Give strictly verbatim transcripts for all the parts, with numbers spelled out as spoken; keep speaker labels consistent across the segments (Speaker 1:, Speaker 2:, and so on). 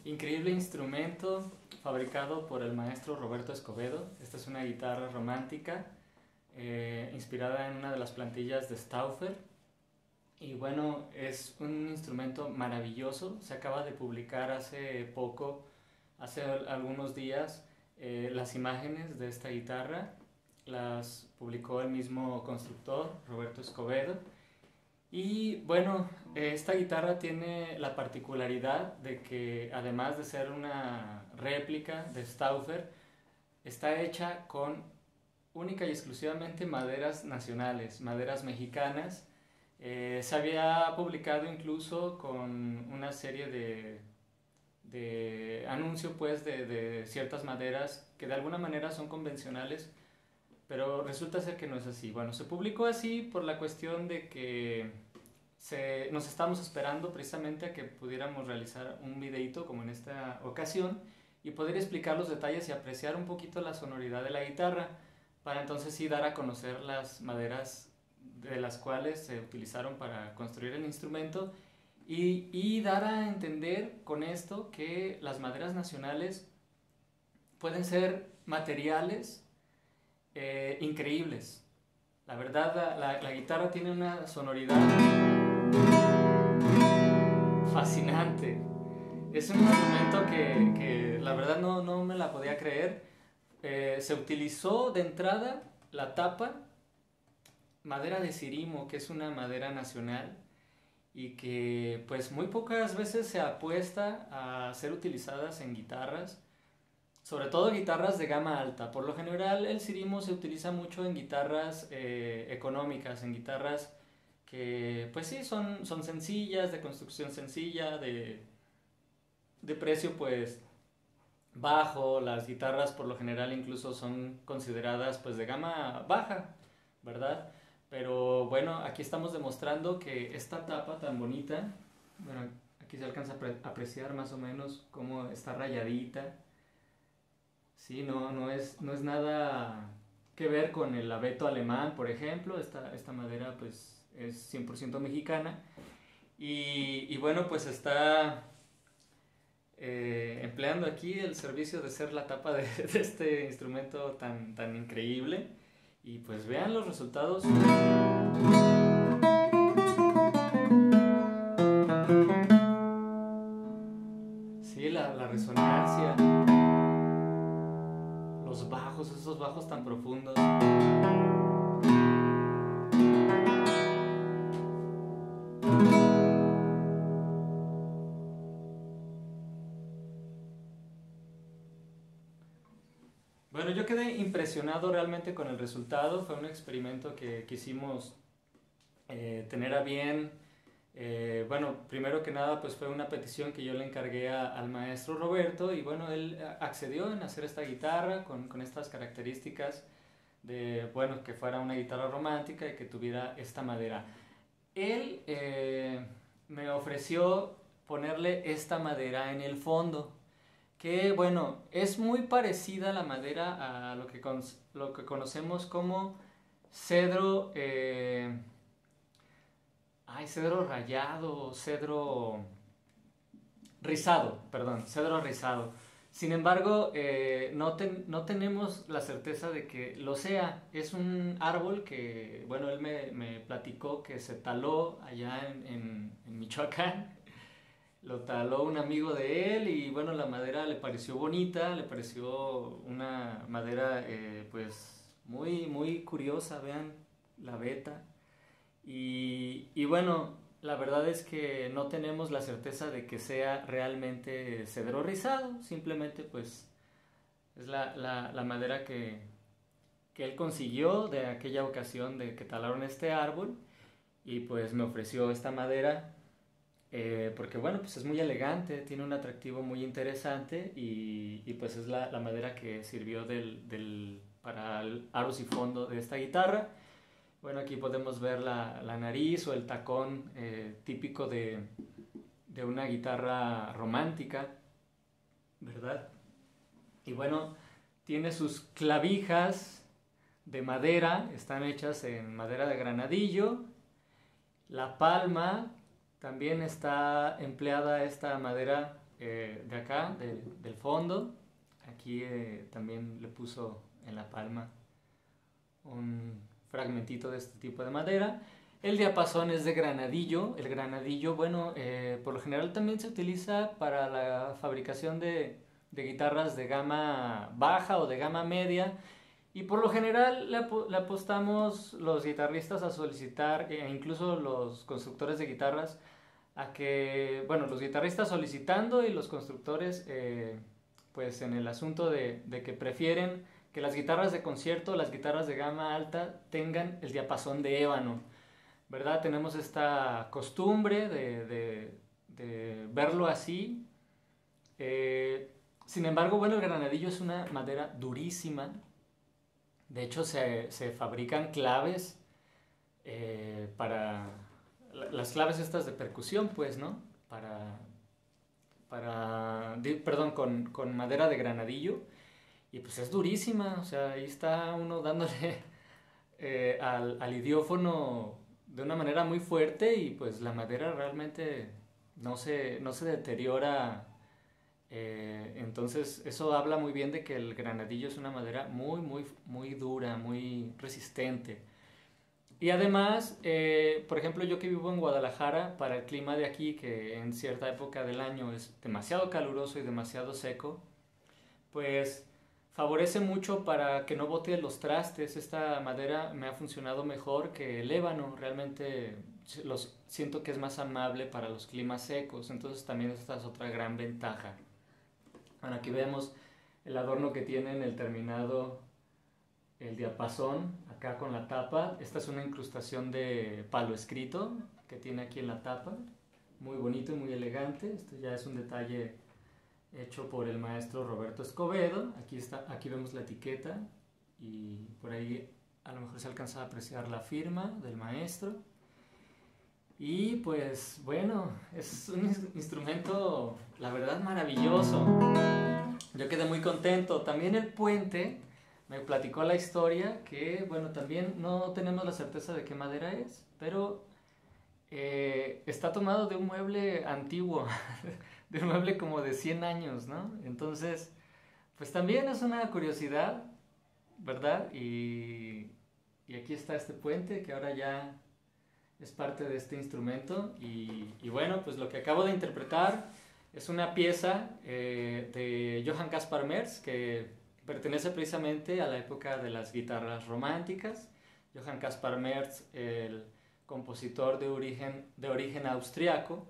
Speaker 1: Increíble instrumento fabricado por el maestro Roberto Escobedo. Esta es una guitarra romántica eh, inspirada en una de las plantillas de Stauffer. Y bueno, es un instrumento maravilloso. Se acaba de publicar hace poco, hace algunos días, eh, las imágenes de esta guitarra. Las publicó el mismo constructor, Roberto Escobedo. Y bueno, esta guitarra tiene la particularidad de que, además de ser una réplica de Stauffer, está hecha con única y exclusivamente maderas nacionales, maderas mexicanas. Eh, se había publicado incluso con una serie de, de anuncios pues, de, de ciertas maderas que de alguna manera son convencionales, pero resulta ser que no es así. Bueno, se publicó así por la cuestión de que se, nos estamos esperando precisamente a que pudiéramos realizar un videito como en esta ocasión y poder explicar los detalles y apreciar un poquito la sonoridad de la guitarra, para entonces sí dar a conocer las maderas de las cuales se utilizaron para construir el instrumento y, y dar a entender con esto que las maderas nacionales pueden ser materiales Eh, increíbles. La verdad, la, la, la guitarra tiene una sonoridad fascinante. Es un instrumento que, que la verdad no, no me la podía creer. Eh, se utilizó de entrada la tapa, madera de cirimo, que es una madera nacional y que pues muy pocas veces se apuesta a ser utilizadas en guitarras. Sobre todo guitarras de gama alta. Por lo general el cirimo se utiliza mucho en guitarras eh, económicas, en guitarras que pues sí son, son sencillas, de construcción sencilla, de, de precio pues bajo. Las guitarras por lo general incluso son consideradas pues de gama baja, ¿verdad? Pero bueno, aquí estamos demostrando que esta tapa tan bonita, bueno, aquí se alcanza a apreciar más o menos cómo está rayadita. Sí, no, no es, no es nada que ver con el abeto alemán, por ejemplo. Esta, esta madera pues es cien por ciento mexicana. Y, y bueno, pues está eh, empleando aquí el servicio de ser la tapa de, de este instrumento tan, tan increíble. Y pues vean los resultados. Sí, la, la resonancia. Los bajos, esos bajos tan profundos. Bueno, yo quedé impresionado realmente con el resultado. Fue un experimento que quisimos eh, tener a bien. Eh, bueno, primero que nada pues fue una petición que yo le encargué a, al maestro Roberto y bueno, él accedió en hacer esta guitarra con, con estas características de, bueno, que fuera una guitarra romántica y que tuviera esta madera. Él eh, me ofreció ponerle esta madera en el fondo, que bueno, es muy parecida la madera a lo que, con, lo que conocemos como cedro... Eh, Ay, cedro rayado, cedro rizado, perdón, cedro rizado. Sin embargo, eh, no, ten, no tenemos la certeza de que lo sea. Es un árbol que, bueno, él me, me platicó que se taló allá en, en, en Michoacán. Lo taló un amigo de él y, bueno, la madera le pareció bonita, le pareció una madera, eh, pues, muy, muy curiosa, vean la veta. Y, y bueno, la verdad es que no tenemos la certeza de que sea realmente cedro rizado, simplemente pues es la, la, la madera que, que él consiguió de aquella ocasión de que talaron este árbol y pues me ofreció esta madera eh, porque bueno, pues es muy elegante, tiene un atractivo muy interesante y, y pues es la, la madera que sirvió del, del, para el aros y fondo de esta guitarra. Bueno, aquí podemos ver la, la nariz o el tacón eh, típico de, de una guitarra romántica, ¿verdad? Y bueno, tiene sus clavijas de madera, están hechas en madera de granadillo. La palma también está empleada esta madera eh, de acá, de, del fondo. Aquí eh, también le puso en la palma un fragmentito de este tipo de madera. El diapasón es de granadillo. El granadillo, bueno, eh, por lo general también se utiliza para la fabricación de, de guitarras de gama baja o de gama media. Y por lo general le, ap le apostamos los guitarristas a solicitar, e incluso los constructores de guitarras, a que, bueno, los guitarristas solicitando y los constructores, eh, pues en el asunto de, de que prefieren que las guitarras de concierto, las guitarras de gama alta, tengan el diapasón de ébano, ¿verdad? Tenemos esta costumbre de, de, de verlo así. Eh, sin embargo, bueno, el granadillo es una madera durísima. De hecho, se, se fabrican claves eh, para... Las claves estas de percusión, pues, ¿no? Para... para di, perdón, con, con madera de granadillo. Y pues es durísima, o sea, ahí está uno dándole eh, al, al idiófono de una manera muy fuerte y pues la madera realmente no se, no se deteriora. Eh, entonces eso habla muy bien de que el granadillo es una madera muy, muy, muy dura, muy resistente. Y además, eh, por ejemplo, yo que vivo en Guadalajara, para el clima de aquí, que en cierta época del año es demasiado caluroso y demasiado seco, pues favorece mucho para que no bote los trastes. Esta madera me ha funcionado mejor que el ébano. Realmente los, siento que es más amable para los climas secos. Entonces también esta es otra gran ventaja. Bueno, aquí vemos el adorno que tiene en el terminado, el diapasón, acá con la tapa. Esta es una incrustación de palo escrito que tiene aquí en la tapa. Muy bonito y muy elegante. Esto ya es un detalle hecho por el maestro Roberto Escobedo. Aquí, está, aquí vemos la etiqueta y por ahí a lo mejor se alcanza a apreciar la firma del maestro. Y pues bueno, es un instrumento, la verdad, maravilloso. Yo quedé muy contento. También el puente me platicó la historia que, bueno, también no tenemos la certeza de qué madera es, pero eh, está tomado de un mueble antiguo, de un mueble como de cien años, ¿no? Entonces, pues también es una curiosidad, ¿verdad? Y, y aquí está este puente que ahora ya es parte de este instrumento. Y, y bueno, pues lo que acabo de interpretar es una pieza eh, de Johann Caspar Merz que pertenece precisamente a la época de las guitarras románticas. Johann Caspar Merz, el compositor de origen, de origen austriaco.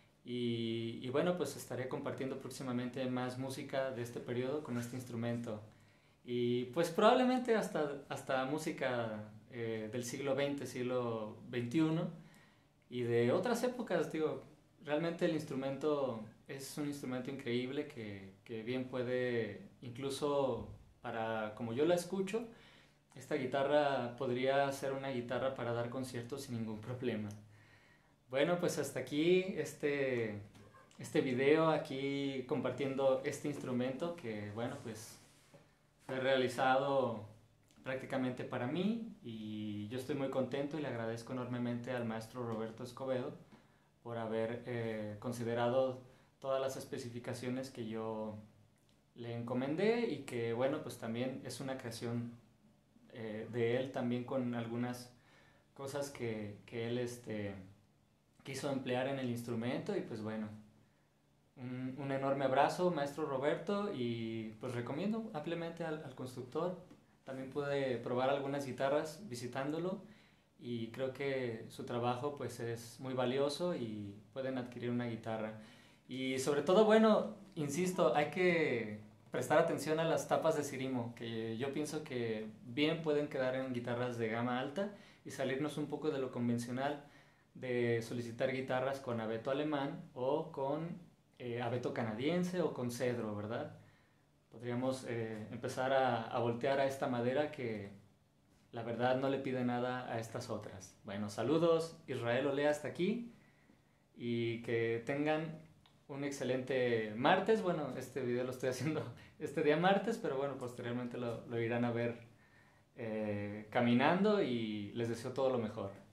Speaker 1: Y, y bueno, pues estaré compartiendo próximamente más música de este periodo con este instrumento. Y pues probablemente hasta, hasta música eh, del siglo veinte, siglo veintiuno y de otras épocas. Digo, realmente el instrumento es un instrumento increíble que, que bien puede, incluso para como yo la escucho, esta guitarra podría ser una guitarra para dar conciertos sin ningún problema. Bueno, pues hasta aquí este, este video, aquí compartiendo este instrumento que, bueno, pues fue realizado prácticamente para mí y yo estoy muy contento y le agradezco enormemente al maestro Roberto Escobedo por haber eh, considerado todas las especificaciones que yo le encomendé y que, bueno, pues también es una creación eh, de él también con algunas cosas que, que él este, quiso emplear en el instrumento. Y pues bueno, un, un enorme abrazo, maestro Roberto, y pues recomiendo ampliamente al, al constructor. También pude probar algunas guitarras visitándolo y creo que su trabajo pues es muy valioso y pueden adquirir una guitarra. Y sobre todo, bueno, insisto, hay que prestar atención a las tapas de Cirimo, que yo pienso que bien pueden quedar en guitarras de gama alta y salirnos un poco de lo convencional de solicitar guitarras con abeto alemán o con eh, abeto canadiense o con cedro, ¿verdad? Podríamos eh, empezar a, a voltear a esta madera que la verdad no le pide nada a estas otras. Bueno, saludos, Israel Olea hasta aquí y que tengan un excelente martes. Bueno, este video lo estoy haciendo este día martes, pero bueno, posteriormente lo, lo irán a ver eh, caminando y les deseo todo lo mejor.